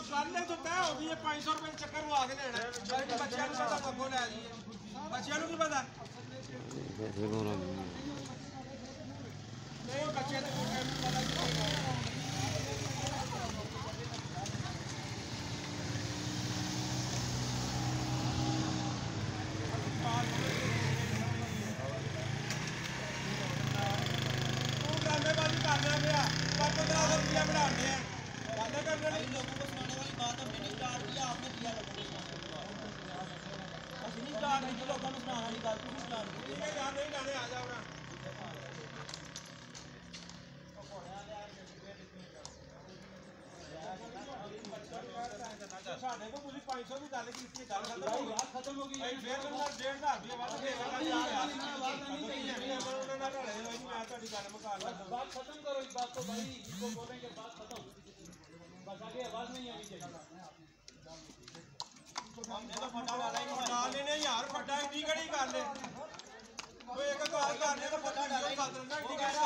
गल तो तय हो गई है 500 रुपये चक्कर लवा के लेना बच्चों को पता अगों लै दी बच्चों को पता नहीं बच्चे ड्रामेबाजी करना गया 1500 रुपया बढ़ाने हैं लोगों को सुनाने वाली बात हमने नहीं स्टार्ट किया आपने किया लोगों को सुनाने वाली बात नहीं स्टार्ट की लोगों को सुनाने वाली बात तुम स्टार्ट की ठीक है यार नहीं जाने आ जाओ ना साढ़े को पूरी 500 की गल की गल खत्म हो गई फिर 1.5 बात खत्म करो इस बात को भाई इसको बोलेंगे बात खत्म बस आगे आवाज नहीं आनी चाहिए हमने तो फटा वाला ही नहीं यार फटा इतनी कड़ी कर ले कोई एक बात करने तो फटा डाला ही